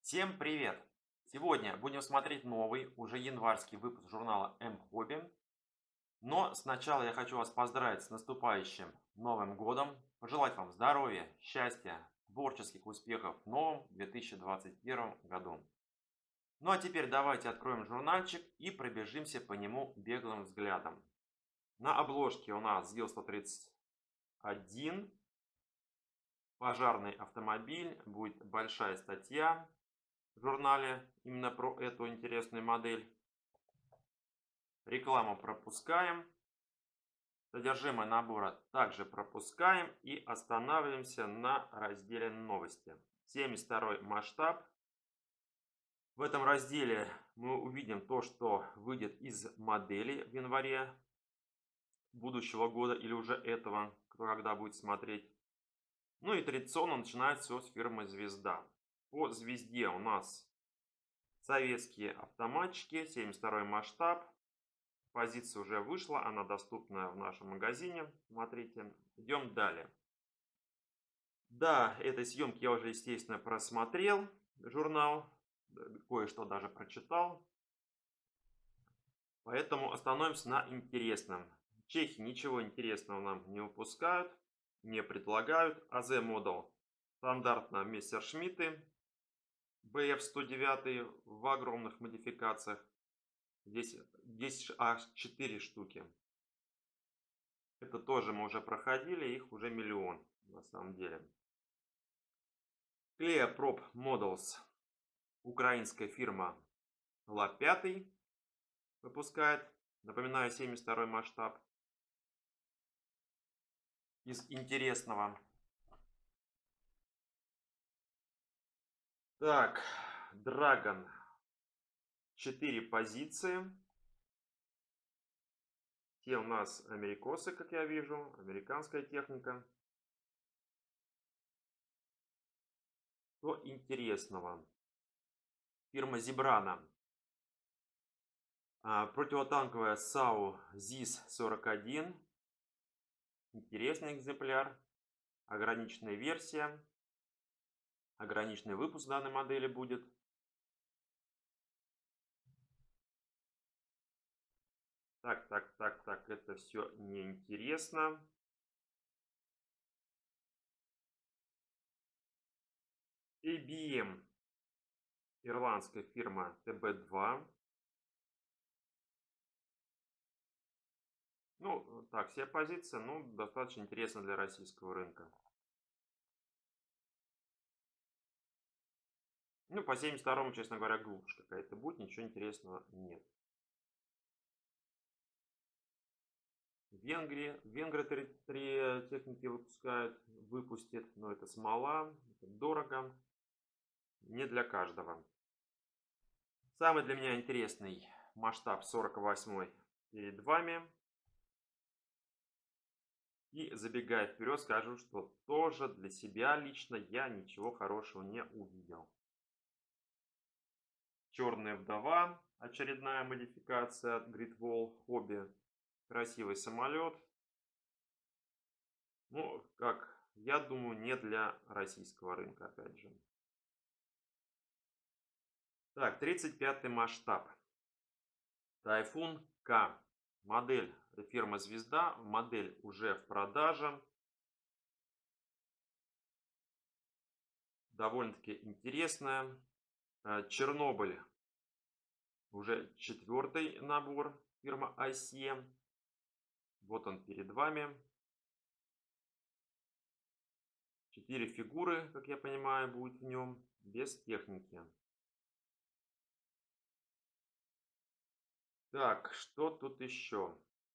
Всем привет! Сегодня будем смотреть новый, уже январский выпуск журнала М-Хобби. Но сначала я хочу вас поздравить с наступающим Новым годом, пожелать вам здоровья, счастья, творческих успехов в новом 2021 году. Ну а теперь давайте откроем журнальчик и пробежимся по нему беглым взглядом. На обложке у нас ЗИЛ-131, пожарный автомобиль, будет большая статья в журнале именно про эту интересную модель. Рекламу пропускаем. Содержимое набора также пропускаем и останавливаемся на разделе новости. 72 масштаб. В этом разделе мы увидим то, что выйдет из модели в январе будущего года или уже этого, кто когда будет смотреть. Ну и традиционно начинается все с фирмы Звезда. По Звезде у нас советские автоматчики, 72 масштаб. Позиция уже вышла, она доступна в нашем магазине. Смотрите, идем далее. Да, этой съемки я уже, естественно, просмотрел журнал, кое-что даже прочитал. Поэтому остановимся на интересном. Чехи ничего интересного нам не выпускают, не предлагают. АЗ Model стандартно Мессершмитты BF109 в огромных модификациях. Здесь аж 4 штуки. Это тоже мы уже проходили, их уже миллион на самом деле. Clea Prop Models, украинская фирма ЛА-5 выпускает. Напоминаю, 72 масштаб. Из интересного. Так, Dragon. 4 позиции. Те у нас америкосы, как я вижу. Американская техника. Что интересного? Фирма Зебрана. Противотанковая САУ ЗИС-41. Интересный экземпляр. Ограниченная версия. Ограниченный выпуск данной модели будет. Так, это все неинтересно. ABM. Ирландская фирма ТБ2. Ну, так, все позиции, ну, достаточно интересно для российского рынка. Ну, по 72-му, честно говоря, глушь какая-то будет, ничего интересного нет. Венгры три техники выпустят, но это смола, это дорого, не для каждого. Самый для меня интересный масштаб 48 перед вами. И забегая вперед, скажу, что тоже для себя лично я ничего хорошего не увидел. Черная вдова, очередная модификация от Great Wall Hobby. Красивый самолет. Ну, как я думаю, не для российского рынка, опять же. Так, 35-й масштаб. Тайфун К. Модель фирмы Звезда. Модель уже в продаже. Довольно-таки интересная. Чернобыль. Уже 4-й набор. Фирма ICM. Вот он перед вами. 4 фигуры, как я понимаю, будет в нем. Без техники. Так, что тут еще?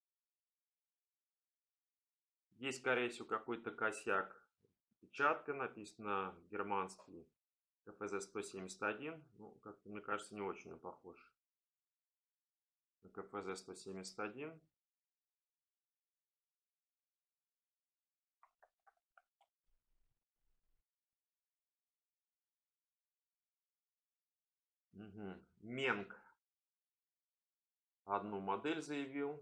Есть, скорее всего, какой-то косяк. Печатка написана германский КФЗ-171. Ну, как-то, мне кажется, не очень он похож на КФЗ-171. Угу. Менг одну модель заявил.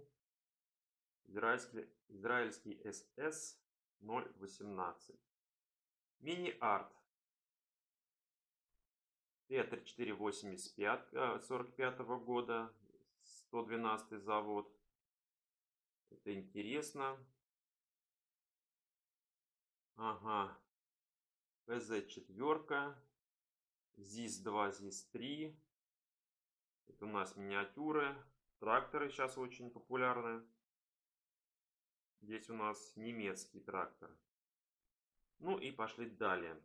Израильский СС 018. Мини-арт. Т-3485 45-го года, 112-й завод. Это интересно. Ага. ПЗ-4, ЗИС-2, ЗИС-3. Это у нас миниатюры. Тракторы сейчас очень популярны. Здесь у нас немецкий трактор. Ну и пошли далее.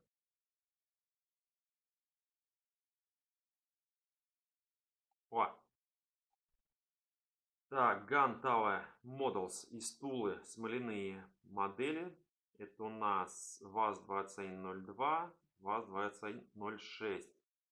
О! Так, Gun Tower Models и стулы, смоляные модели. Это у нас ВАЗ-2102, ВАЗ-2106.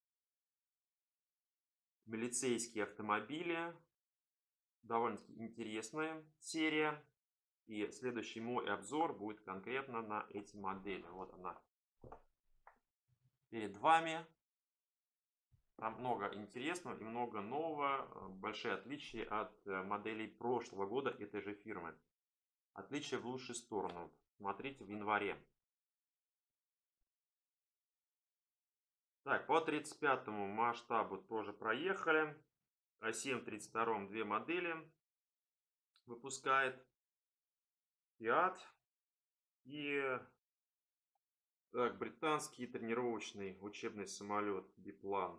Милицейские автомобили. Довольно-таки интересная серия. И следующий мой обзор будет конкретно на эти модели. Вот она перед вами. Там много интересного и много нового. Большие отличия от моделей прошлого года этой же фирмы. Отличия в лучшую сторону. Смотрите в январе. Так, по 35-му масштабу тоже проехали. А7 в 32-м две модели выпускает. Fiat и так, британский тренировочный учебный самолет Биплан.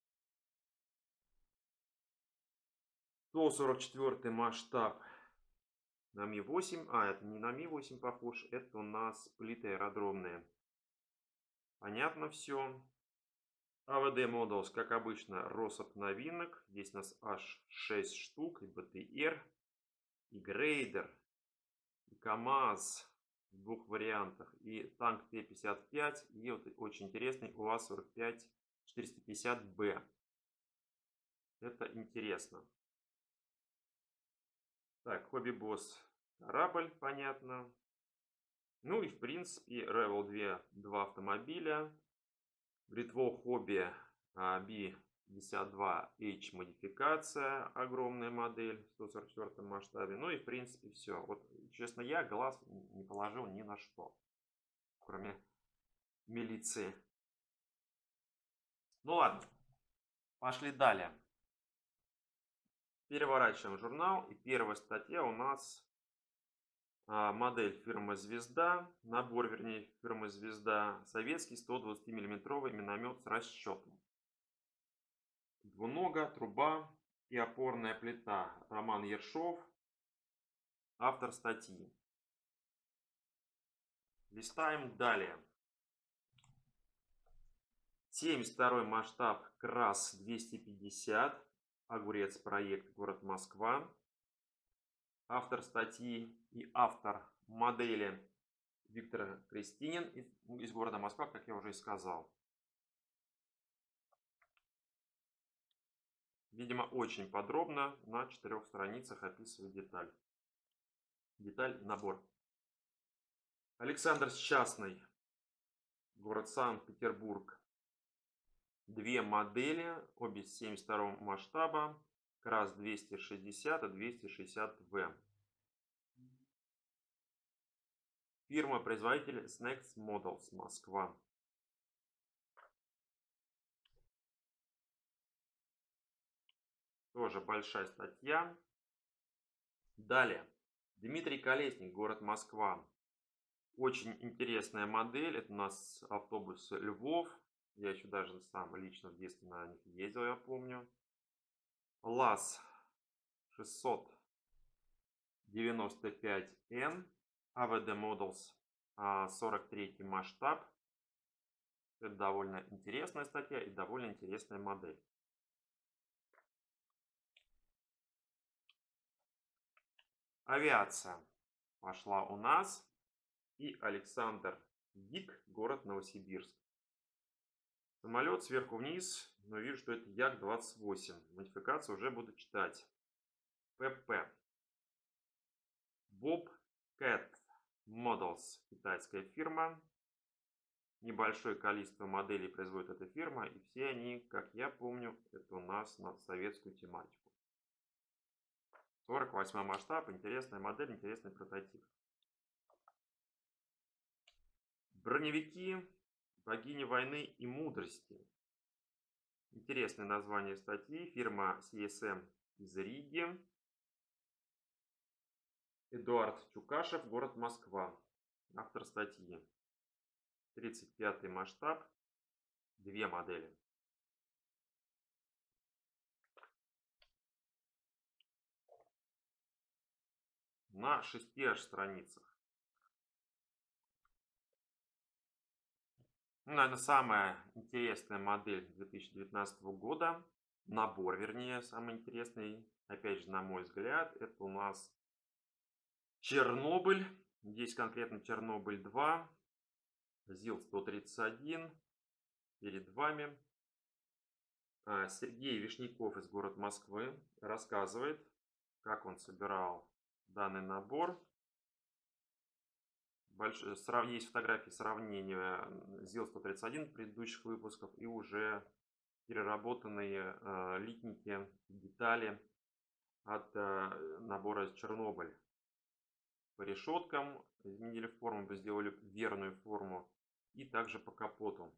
144 масштаб на Ми-8. А, это не на Ми-8 похож, это у нас плиты аэродромные. Понятно все. АВД Models, как обычно, россыпь новинок. Здесь у нас аж 6 штук. И БТР, и Грейдер, и КамАЗ в двух вариантах. И танк Т-55. И вот очень интересный УАЗ-45 450Б. Это интересно. Так, Хобби-босс корабль, понятно. Ну и в принципе Revell 2 автомобиля. Бритво Хобби B52H модификация, огромная модель в 144 масштабе. Ну и в принципе все. Вот честно, я глаз не положил ни на что, кроме милиции. Ну ладно, пошли далее. Переворачиваем журнал, и первая статья у нас модель фирмы «Звезда», набор, вернее, фирмы «Звезда», советский 120 миллиметровый миномет с расчетом. Двунога, труба и опорная плита. Роман Ершов, автор статьи. Листаем далее. 72 масштаб КРАС-250. Огурец проект, город Москва. Автор статьи и автор модели Виктор Крестинин из города Москва, как я уже и сказал. Видимо, очень подробно на 4 страницах описывает деталь. Деталь, набор. Александр Счастный, город Санкт-Петербург. Две модели, обе 72 масштаба. КРАС-260 и 260В. Фирма-производитель Snax Models, Москва. Тоже большая статья. Далее. Дмитрий Колесник, город Москва. Очень интересная модель. Это у нас автобус Львов. Я еще даже сам лично в детстве на них ездил, я помню. ЛАЗ 695Н. АВД Models 43 масштаб. Это довольно интересная статья и довольно интересная модель. Авиация пошла у нас. И Александр Дик, город Новосибирск. Самолет сверху вниз, но вижу, что это Як-28. Модификацию уже буду читать. ПП. Bobcat Models, китайская фирма. Небольшое количество моделей производит эта фирма, и все они, как я помню, это у нас на советскую тематику. 48 масштаб, интересная модель, интересный прототип. Броневики, богини войны и мудрости. Интересное название статьи. Фирма CSM из Риги. Эдуард Чукашев, город Москва. Автор статьи. 35-й масштаб. 2 модели. На 6 аж страницах. Наверное, самая интересная модель 2019 года. Набор, вернее, самый интересный. Опять же, на мой взгляд, это у нас Чернобыль. Здесь конкретно Чернобыль 2. ЗИЛ-131. Перед вами. Сергей Вишняков из города Москвы рассказывает, как он собирал данный набор. Есть фотографии сравнения ЗИЛ-131 предыдущих выпусков и уже переработанные литники, детали от набора Чернобыль. По решеткам изменили форму, сделали верную форму, и также по капоту.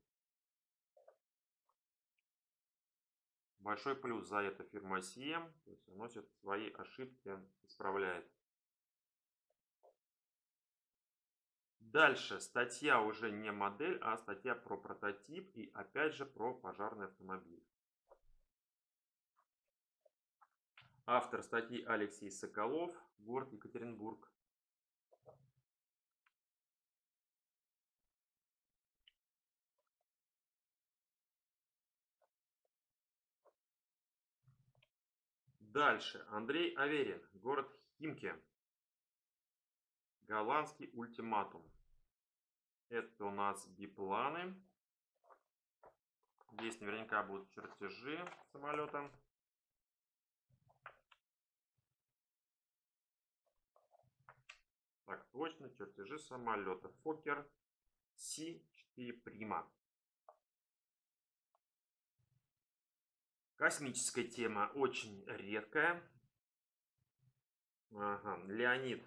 Большой плюс за это фирма CM, то есть носит свои ошибки, исправляет. Дальше статья уже не модель, а статья про прототип и опять же про пожарный автомобиль. Автор статьи Алексей Соколов, город Екатеринбург. Дальше Андрей Аверин, город Химки. Голландский ультиматум. Это у нас бипланы. Здесь наверняка будут чертежи самолета. Так точно, чертежи самолета. Фокер Си-4 Прима. Космическая тема очень редкая. Ага. Леонид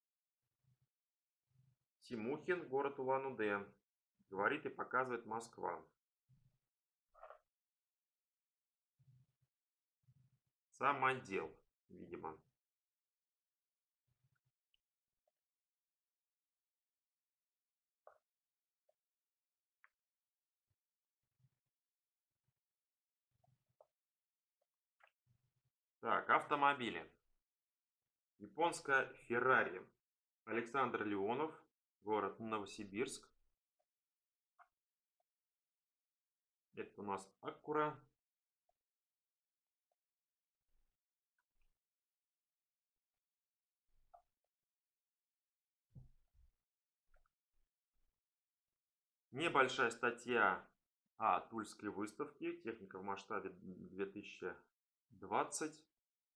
Тимухин, город Улан-Удэ. Говорит и показывает Москва. Самодел, видимо. Так, автомобили. Японская Феррари. Александр Леонов, город Новосибирск. Это у нас Акура. Небольшая статья о Тульской выставке. Техника в масштабе 2020.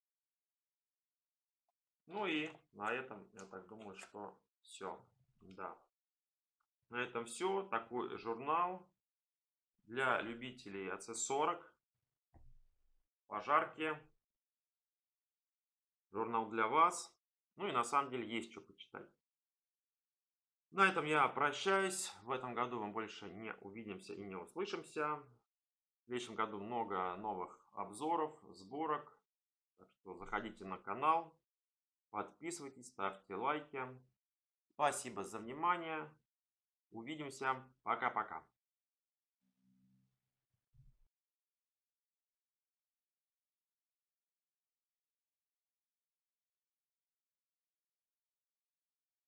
Ну и на этом, я так думаю, что все. Да. На этом все. Такой журнал для любителей АЦ-40. Пожарки. Журнал для вас. Ну и на самом деле есть что почитать. На этом я прощаюсь. В этом году мы больше не увидимся и не услышимся. В следующем году много новых обзоров, сборок. Так что заходите на канал, подписывайтесь, ставьте лайки. Спасибо за внимание. Увидимся. Пока-пока.